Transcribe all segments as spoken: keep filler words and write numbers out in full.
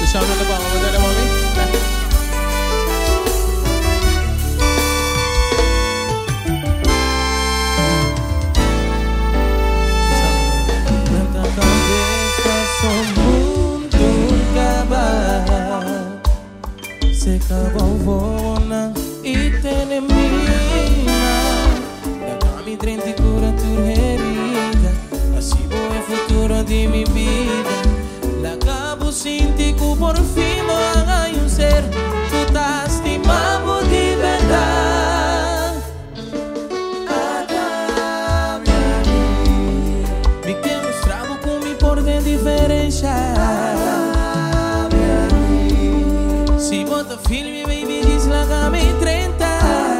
sound of the bomb. What's that, mommy? Se cabovona e tenemina da mi trenti cura tu herida assim bom é futuro de minha vida la cabo sinti que por fim vai um ser tu tá estimado de verdade me quer mostrar como por dentro diferença. Si bota filme, baby, diz lá me treinta.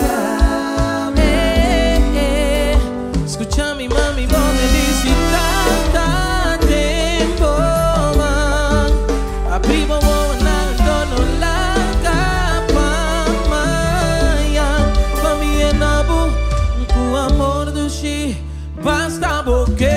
Eh, eh. Escúchame, mami, vos me dices tanta tempo, man. Aprivo volando no la capa, maya. Mami, é nabo, com amor do chi, basta porque.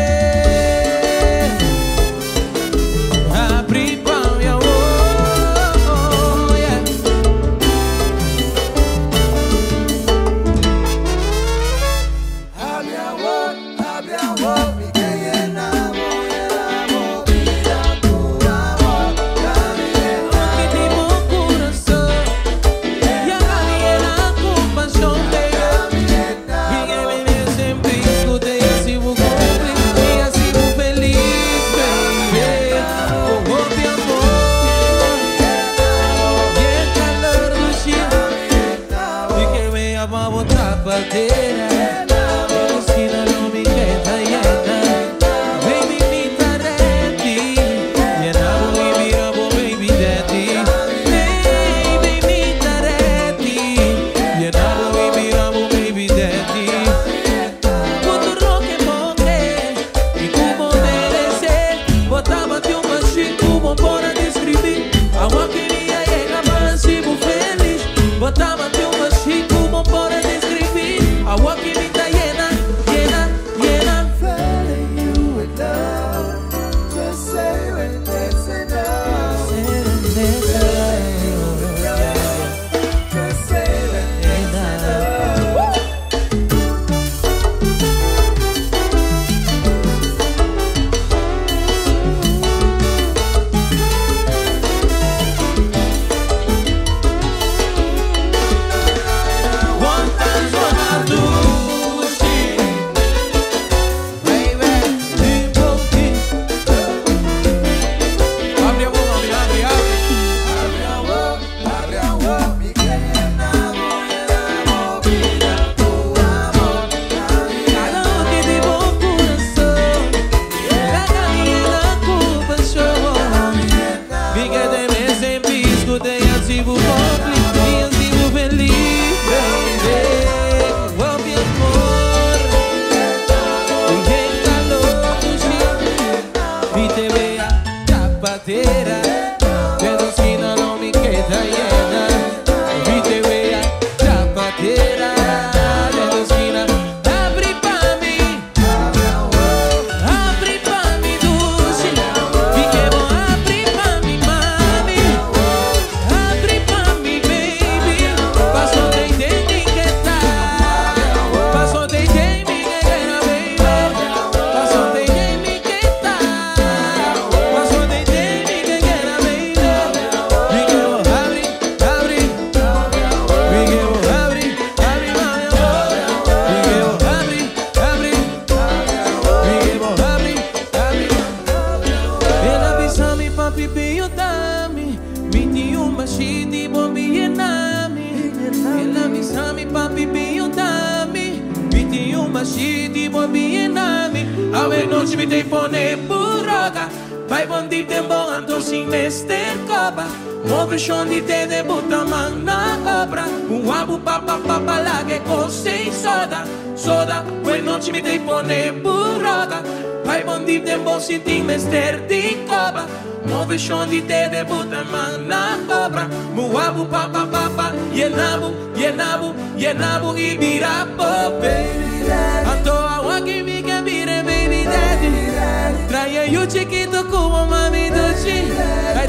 Di te debuta mana obra muabu papa papa yenabu yenabu yenabu ibirapo baby daddy anto agua que mi que mire baby daddy trae you chiquito como mami doce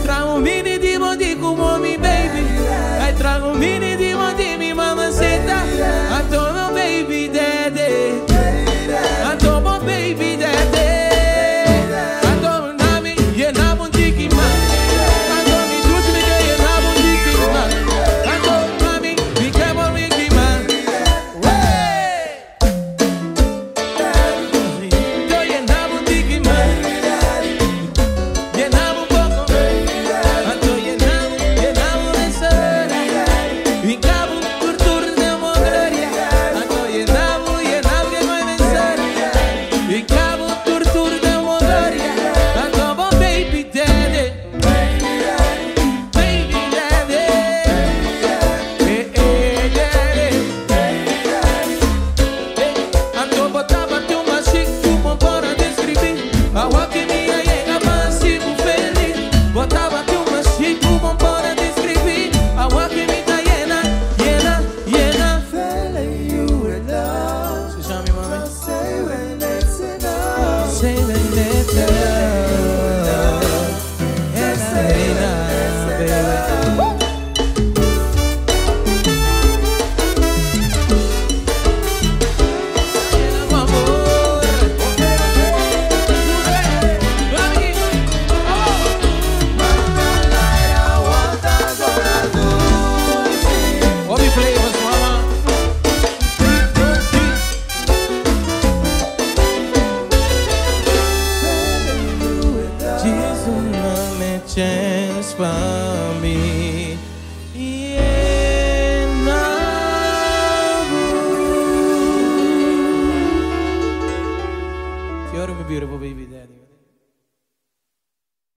trago un mini dimo di como mi baby. I trago un mini dimo di mi mamacita. I told my baby daddy. I told my baby daddy. I told my nami, yeah, na bon tiki ma. I told me do me day, yeah, na bon tiki ma. I told mami, be careful, Ricky man. Chance for me. Yeah, now. You're my beautiful baby daddy.